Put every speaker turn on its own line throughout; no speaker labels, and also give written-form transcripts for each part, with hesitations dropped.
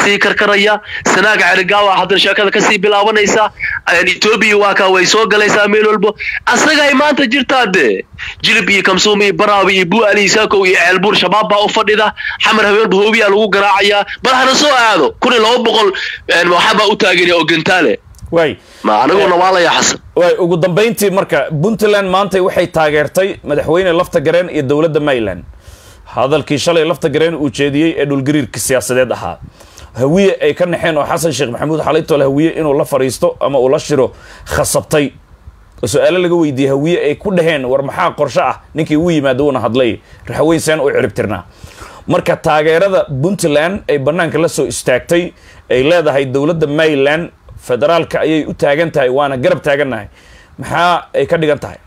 sii karkaraya sanaaga cirgaawa hadan sheekada ka sii bilaabanaysa Ethiopia waa ka way soo galaysaa meel walba asaga ay maanta jirtaade jilib iyo kamsuumi baraawi iyo buu ali saako iyo ceelbuur shabaab baa u fadhida xamar haweenba hoobiya lagu garaacaya bal hana soo aado 200 waxba u taagan oo gantaale
way
ma anaguna waa la yaxsan
way ugu dambeyntii marka Puntland maanta waxay taageertay madaxweyne lafta gareen iyo dawladda Maryland hadalkii shalay lafta gareen uu jeediyay ee dhulgariirka siyaasadeed ahaa hawiye ay ka naxeen oo Xasan Sheekh Maxamuud xalayto la hawiye inuu la fariisto ama uu la shiro khasabtay su'aalo laga weydiiyay hawiye ay ku dhaheen war maxaa qorshe ah ninkii uu yimaado una hadlay raxweyn u ciribtirnaa marka taageerada Puntland ay banaanka la soo istaagtay ay leedahay dawladda Maryland federaalka ayay u taagan tahay waana garab taaganahay maxaa ay ka dhigan tahay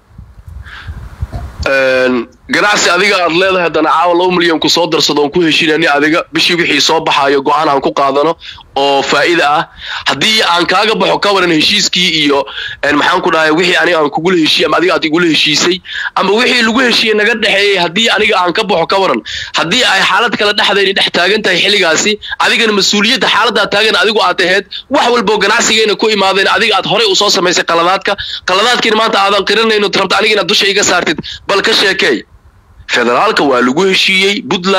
ganacsi adiga aad leedahay hadana caawa 2 milyan ku soo darsado ku heshiinani adiga bishii wixii soo baxayo go'aan aan ku qaadano oo faa'iido ah hadii aan kaaga baxo ka waran heshiiskii iyo maxaan ku dhahay wixii aniga aan kugu heshiiyay ama adiga aad igu heshiisay ama wixii lagu heshiiyay naga dhaxeeyay hadii aniga aan ka baxo ka waran hadii ay xaalad kala dhaxdeeyay dhex taagan tahay xiligaasi adigana mas'uuliyadda xaaladda taagan adigu aad ahayd wax walba ganacsigeena ku imaadeen adiga aad hore u soo sameysay qaladaadkii maanta aadan qirinayno rabta aniga inaad dusha iga saartid bal ka sheekay federaalka waa lagu heshiiyay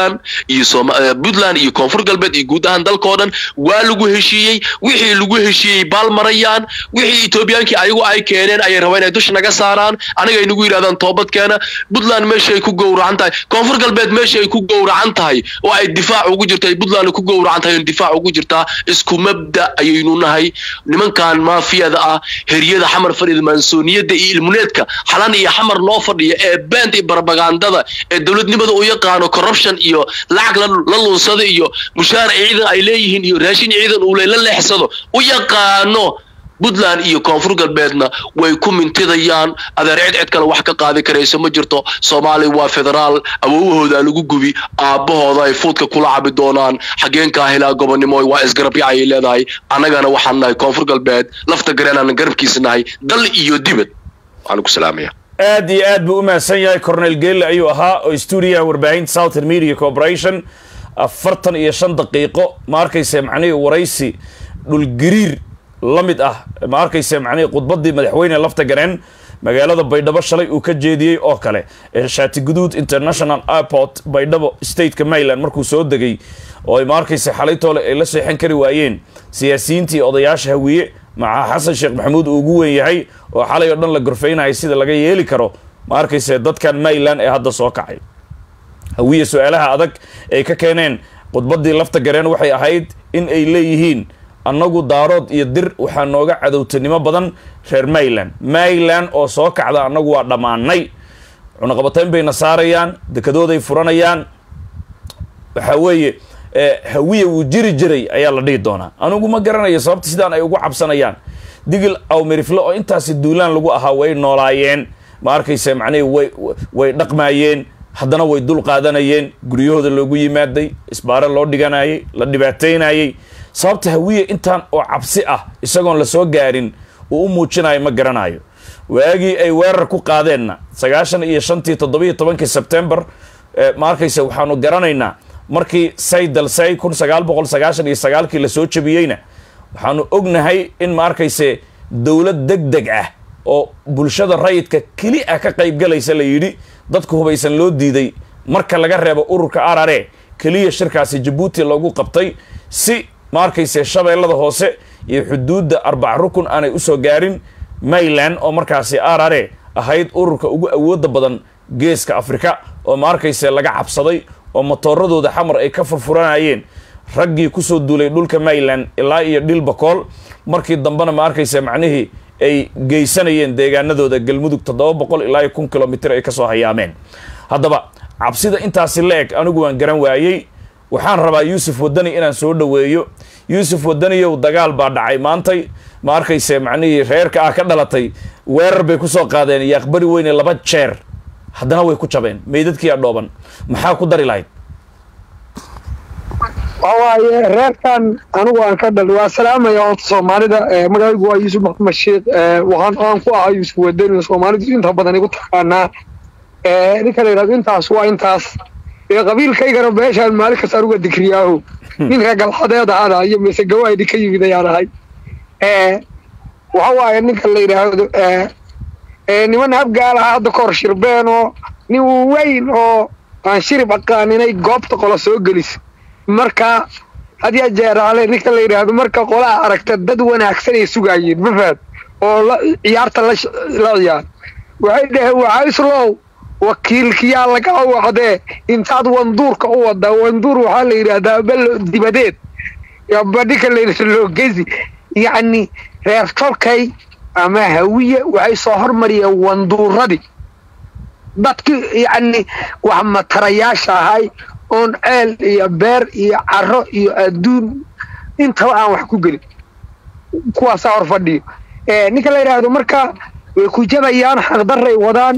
Puntland iyo Koonfur Galbeed iyo guud ahaan dalkoodan waa lagu heshiiyay wixii lagu heshiiyay baalmarayaan wixii Ethiopiaanki ayagu ay keeneen ay rabeen ay dush naga saaraan aniga inagu yiraahdaan toobad keena Puntland meesha ay ku gowracan tahay Koonfur Galbeed meesha ay ku gowracan tahay oo ay difaac ugu jirtay Puntland ku gowracan tahay difaac ugu jirtaa isku mabda ayaynu nahay nimankan maafiyada ah heriyada xamar fariid mansooniyada iyo ilmuneedka xalan iyo xamar loo fadhiyo ee band iyo propagandada dawladnimada oo yaqaano corruption iyo lacag la lunsado iyo mushaar ciidan ay leeyihiin iyo raashin ciidan uu leexsado u yaqaano Puntland iyo Koonfur Galbeedna way ku mintidayaan adeer cid kale wax ka qaadi kareyso ma jirto Soomaaliya waa federaal awoowahooda lagu gubi aabahooda ay fuudka kula cabi doonaan xageenka helaa gobonimo waa isgarabyo ay leedahay anagana waxaan nahay Koonfur Galbeed lafta gareenana garabkiisa nahay dal iyo dibad waxaan ku salaamayaa
aad iyo aad buu u mahadsan yahay Cornel Gale ayuu ahaa oo studio warbaahinta Southern Media Corporation 45 daqiiqo ma arkaysa macnaheedu waraysi dhul gariir lamid ah ma arkaysa macnaheedu khudbadii madaxweyne lafta gareen magaalada Baydhabo shalay uu ka jeediyay oo kale shaati guduud International Airport Baydhabo State Maryland markuu soo degay oo ma arkaysa xalaytoole ay la seexan kari waayeen siyaasiyiintii odayaasha hawiye maca Xasan Sheekh Maxamuud uu ugu weyn yahay oo xalay oo dhan la gorfeynay sida laga yeeli karo ma arkaysa dadkan Maryland ee hadda soo kacay hawiye su'aalaha adag ay ka keeneen khudbadii lafta gareen waxay ahayd in ay leeyihiin annagu daarood iyo dir waxa nooga cadowtinimo badan reer Maryland oo soo kacda annagu waa dhamaanay cunaqabateen bayna saarayaan dekadooday furanayaan waxa weeye hawiye uu jiri jiray ayaa la dhigi doonaa anigu ma garanayo sababta sidaan ay ugu cabsanayaan digil aw miriflo oo intaasi duulaan lagu ahaa way noolaayeen ma arkaysa macnaheedu way dhaqmaayeen haddana way dul qaadanayeen guryahooda loogu yimaaday isbaaro loo dhiganayay la dhibaateynayay sababta hawiye intaan oo cabsi ah isagoon la soo gaarin uu u muujinayo ma garanayo waagii ay weerar ku qaadeenna 95 September ma arkaysa waxaanu garanaynaa markii Saydal Say 1999 la soo jabiyayna waxaanu ognahay in ma arkaysa dawlad degdeg ah oo bulshada rayidka kali ah ka qayb galaysa la yiri dadku hubaysan loo diiday marka laga reebo ururka RRA kaliya shirkaasi Djibouti loogu qabtay si ma arkaysa shabeellada hoose iyo xuduudda 4 rukun aanay u soo gaarin Maryland oo markaasi RRA ahayd ururka ugu awoodda badan geeska Afrika oo ma arkaysa laga cabsaday oo motooradooda xamar ay ka furfuranayeen raggii ku soo duulay dhulka Maryland ilaa iyo Dhilbakool markii dambana ma arkaysa macnaheedu ay geysanayeen deegaanadooda galmudug 700 ilaa 1 kilomitir ay ka soo hayaameen haddaba cabsida intaasi leeg anigu waan garan waayay waxaan rabaa Yuusuf Wadani inaan soo dhaweeyo Yuusuf Wadani oo dagaal baa dhacay maantay ma arkaysa macnaheedu reerka ah ka dhalatay weerar bay ku soo qaadeen yaqbari weyne 2 jeer haddana way ku jabeen meedadkii dhooban maxaa ku dari lahayd
waaye reerkan anigu aan ka dhalay waa salaamaya oo Soomaalida magacaygu waa Yuusuf Maxamed Sheekh waxaan ku ahaa Yuusuf Wadani Soomaalida inta badan igu taqaana ninka la yiraahdo intaas waa intaas قبيل كيغنا بيشان مالك ساروغا دكرياهو من رجل حداد هذا هي mise gawaadi ka yimid ayaan waxa waaye ninka la yiraahdo niman habgaala hadda kor shirbeeno nin weyn oo aan shirib aqaaninay goobta qola soo galis marka hadii jeeraale ninka la yiraahdo marka qola aragta dad wanaagsan ay sugayeen ma faad oo ciyaarta la ciyaar waxay dhahay waxa islow wakiilkiya laga wacde intaad wanduurka u wada wanduur waxa la yiraahdaa bal dibadeed ya badika la yiraahdo gezi yani reer tolkay ama hawiye waxay soo hormariyeen wanduuradii dadkii yani wax matarayaasha ahay on ceel iyo beer iyo caro iyo adduun inta aan wax ku gelin kuwaas hor fadhiyo ninka la yiraahdo marka way ku jabayaan xaq daray wadaan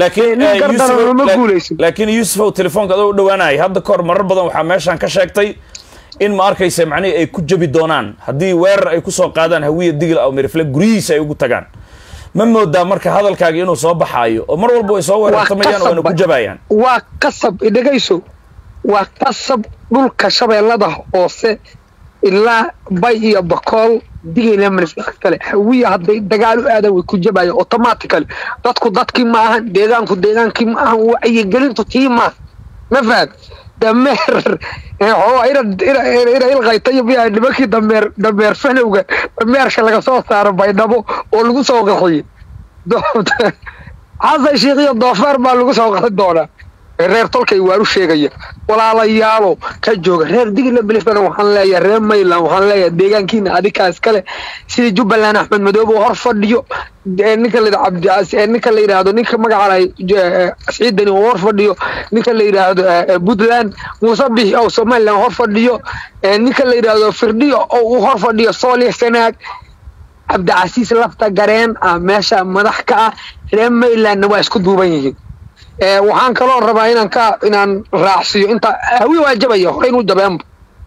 laakiin Yusuf telefoonka u dhawaanay hadda kor marar badan waxa meeshan ka sheegtay in ma arkaysa macni ay ku jabi doonaan hadii weerar ay ku soo qaadaan hawiye digil aw mirifle guriisa ay ugu tagaan ma moodaa marka hadalkaaga inuu soo baxaayo oo mar walba ay soo weerartamayaan oo ku jabayaan
waa kasab idagayso waa kasab dhulka shabeellada hoose ilaa bay iyo bakool digayna mirifle kale hawiye haday dagaal u aadan way ku jabayo automatically dadkii ma ahan deegaankii ma ahan wacyi gelintu tiima ma faad dameer oo ira ilqaytay biyaa nimankii dameer fanowga dameerka laga soo saaro baydhabo oo lagu soo qaxay hada sheeqiyo doofaar baa lagu soo qaxay doona reer tolkay waaru sheegaya walaalayaalo ka jooga reer digla bilifana waxaan leeyahay reer Mayland waxaan leeyahay deegaankiina adikaas kale sida Jubbaland Axmed Madoobe oo hor fadhiyo ninka la Cabdi Aasiin ninka la yiraahdo ninka magaca Saciidani oo hor fadhiyo ninka la yiraahdo Puntland Muuse Bixi oo Somaliland hor fadhiyo ninka la yiraahdo Firdhiyo oo hor fadhiyo Soomaaliya Sanaag Cabdi Aasiis lafta gareen meesha madax ka ah reer Mayland waa isku duuban yihiin waxaan kaloo rabaa inaan raacsiyo inta hawi waajibaya hore inuu jabeen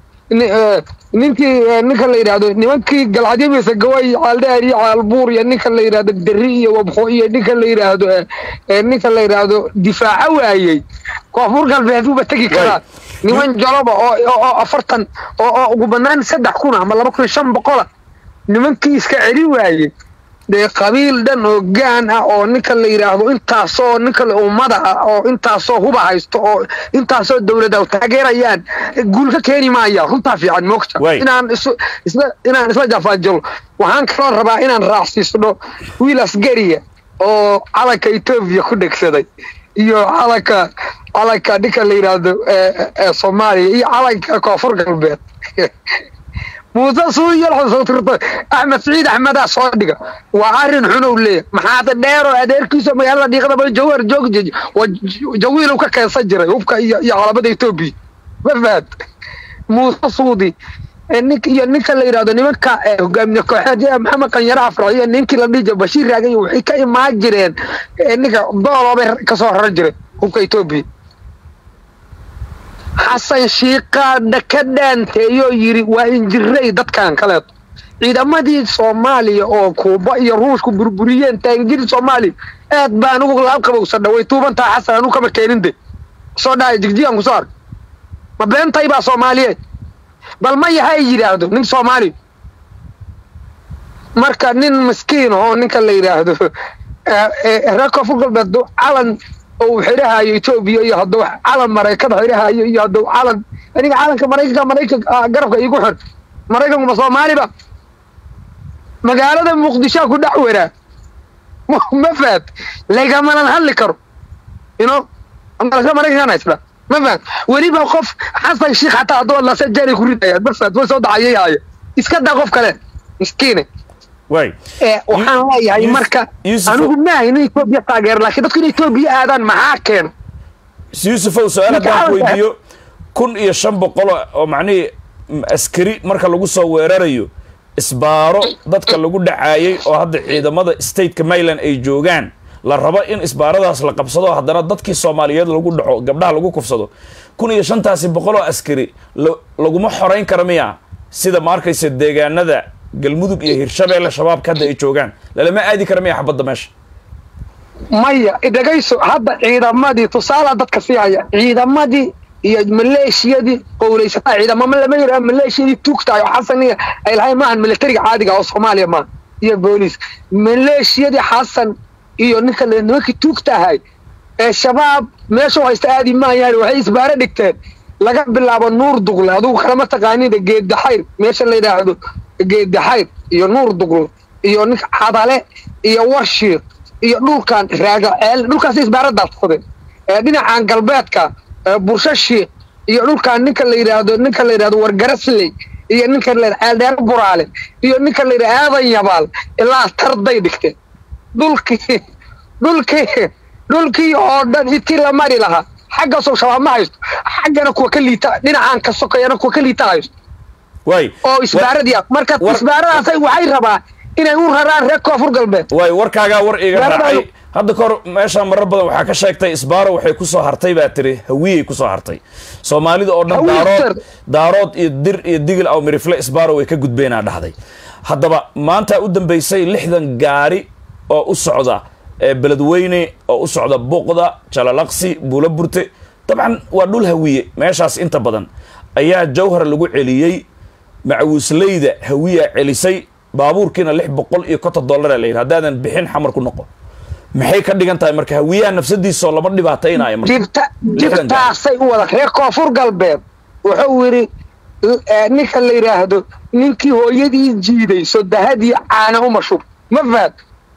ninka la yiraahdo nimankii galcadiisa gaway caaldaar iyo caalbuur iyo ninka la yiraahdo dari iyo wabxo iyo ninka la yiraahdo difaaca waayay koonfur galbeed uu batagi karaa niman jaloba oo 40 oo ugu banaan 3,000 ama 2,500 nimankii iska celi waayay de qabiil dhan oo gaan ah oo ninka la yiraahdo intaasoo ninka ummada ah oo intaasoo huba haysto oo intaasoo dawladda taageerayaan guul ka keeni maaya runta fiican moogta inaan isla jafaajilo waxaan kaloo rabaa inaan raacsiisno wiil asgariya oo calanka Itoobiya ku dhegsaday iyo calanka ninka la yiraahdo Soomaaliya iyo calanka koonfur galbeed موسى سوي الحصول ترطى أحمد سعيد أحمد أصادقه وعارن حنو ليه محاط الدير وأدير كيسو ما يلا ديقنا بالجوار جوج وجويله كا يسجره يبقى على بدأ يتوبي بفاد موسى صودي إنك اللي يرادو نمك قام نكحد محمد كان يرى فرعيا إنك اللي يجي بشير راجع وحكاية ما جرين إنك ضارب كسر رجله يبقى يتوبي حسن شيقا دكدان تيو يري وإن جري دادكان كاليط ciidamadii Soomaaliya oo Kuuba iyo Ruushku burburiyeen taangiri Soomaali aad baan ugu laab qabowsan way tuubanta xasan uu kama keeninde soo dhaay jigjigan ku saar ma beentay ba Soomaaliyeed bal ma yahay yiraahdo nin Soomaali marka nin miskiin oo ninka la yiraahdo rako fuqalbeed calan oo xirahayo Itoobiya iyo hadda calan Mareykan xirahayo iyo hadda calan aniga calanka Mareykanka garabka igu xir Mareykanku ma Soomaali ba magaalada Muqdisho ku dhacwara ma faad laga malan hal karo Mareykan isla ma faad waliba qof xasan sheekh hata hadoo la sajari ku ridaya bas way soo dhacayay iska daa qof kale miskiin
way
waxaan leeyahay marka anigu ma inay Itoobiya taageer laakiin dadku inay Itoobiya aadaan maxaa keen
Yusuf su'aal baan weydiyo 1,500 oo macni askari marka lagu soo weerarayo isbaaro dadka lagu dhacaayay oo hadda ciidamada state-ka Mayland ay joogaan la rabo in isbaaradaas la qabsado haddana dadkii Soomaaliyeed lagu dhaco gabdhaha lagu kufsado 1,500 askari laguma xoreyn karo miya sida markaysa deegaanada galmudug iyo hirshabeelle shabaabka hadda ay joogaan lama aadi karo miya xabadda meesha maya idagayso hadda ciidamadii tusaale dadka fiicaya ciidamadii
iyo maleeshiyadii qowleysata ciidamada lama yiraahdo maleeshiyadii tuugtaay oo xasan ay lahayn maahan militariga caadiga oo Soomaaliya ma iyo booliis maleeshiyadii xasan iyo ninka nimankii tuugtahay ee shabaab meesha haysta aadi ma yahay waxay isbaara dhigteen laga bilaabo nuur dugle aduu kala taqaanida geed daxayr meesha la yiraahdo geed daxayr iyo nuur dugle iyo ninka xadale iyo warshiiq iyo dhulkan raaga ceel dhulkaas isbaara daadsadeen ee dhinacan galbeedka burshashi iyo dhulkan ninka la yiraahdo wargarasley iyo ninka la yiraahdo dheer buraale iyo ninka la yiraahdo aadan yabaal ilaa tarday dhigteen dhulkii oo dhan intii la mari lahaa xagga soo shabaab ma haysto xaggana kuwa ka liita dhinacan ka sokayana kuwa ka liita haysto
way
oo isbaaradi marka isbaaradaas waxay rabaa inay u raraan reer Koonfur Galbeed
way warkaaga war iga raacay hadda kor meesha marar badan waxa ka sheegtay isbaaro waxay ku soo hartay baa tiri hawiyay ku soo hartay Soomaalida oo dhan daarood iyo dir iyo digil aw mirifle isbaaro way ka gudbeenaa dhaxday haddaba maanta u dambeysay 60 gaari oo u socda beledweyne oo u socda Boqda Jalalaqsi Buulaburte taban waa dhul hawiye meeshaas inta badan ayaa jawhar lagu celiyay macawisleyda hawiya celisay baabuurkiina $650 la yiraahdo hadaan bixin xamar ku noqo maxay ka dhigan tahay marka hawiyaha nafsadiisa lama dhibaataynayo marka
jibtaasay u wada reer Koonfur Galbeed wuxuu yiri ninka la yiraahdo ninkii hooyadii jiiday sodahadii caana uma shub ma faad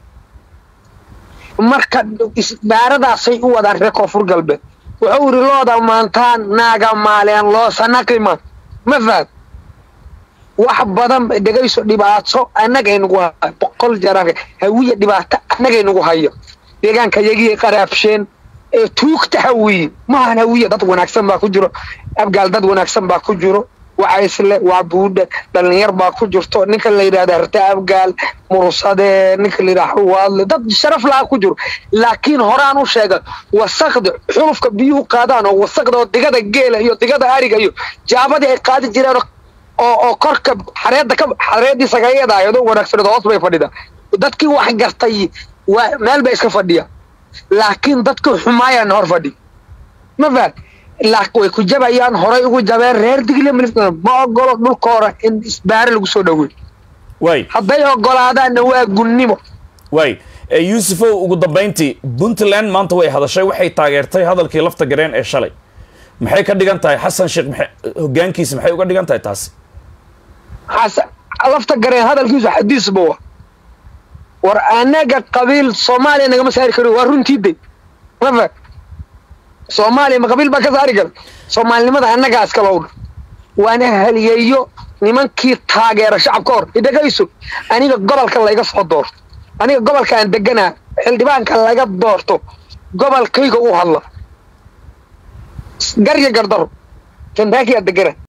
marka isbaaradaasay u wada reer Koonfur Galbeed wuxuu yiri looda maantaan naaga maaleen loo sanaqima ma faad wax badan dhagayso dhibaato anaga inagu boqol jaraan hawiye dhibaato anaga inagu hayo deegaanka yagii qaraabsheen ee tuugta hawiye ma aan hawiye dad wanaagsan baa ku jiro abgaal dad wanaagsan baa ku jiro waxa isle waa buuda dhalinyar baa ku jirto ninka la yiraahdo harta abgaal murusade ninka la yiraahdo waadle dad sharaf la ku jiro laakiin horaan u sheega wasaqda xulufka biyo qaadaan oo wasaqda digada geela iyo digada ariga iyo jaabada ay qaadi jireen oo korka xareedii sagayada ayado wanaagsan hoos bay fadhida dadkii wax gartay waa meel bay iska fadhiya laakiin dadku xumaayaan hor fadhi ma faad laakiin way ku jabayaan horay ugu jabeen reer digle milifna ma ogolo dhulkoora in isbaar lagu soo dhaweey
way
haday ogolaadaan waa gunnimo
way Yuusufo ugu dambeyntii Puntland maanta way hadashay waxay taageertay hadalkii lafta gareen ee shalay maxay ka dhigan tahay Xasan Sheekh hogaankiisa maxay uga dhigan tahay taas
xasan lafta gareen hadalkiisu xadiis boo war anaga qabiil Soomaaliya naga masaari karo waa runtiiday ma Soomaaliya ma qabiil ba ka saari karo Soomaalinimada anaga iska lowd waana haliyeeyo nimankii taageera shacabka hor idagayso aniga gobolka laga soo doorto aniga gobolka aan deganaa xildhibaanka laga doorto gobolkayga u hadla garya gardaro tan baakiya degana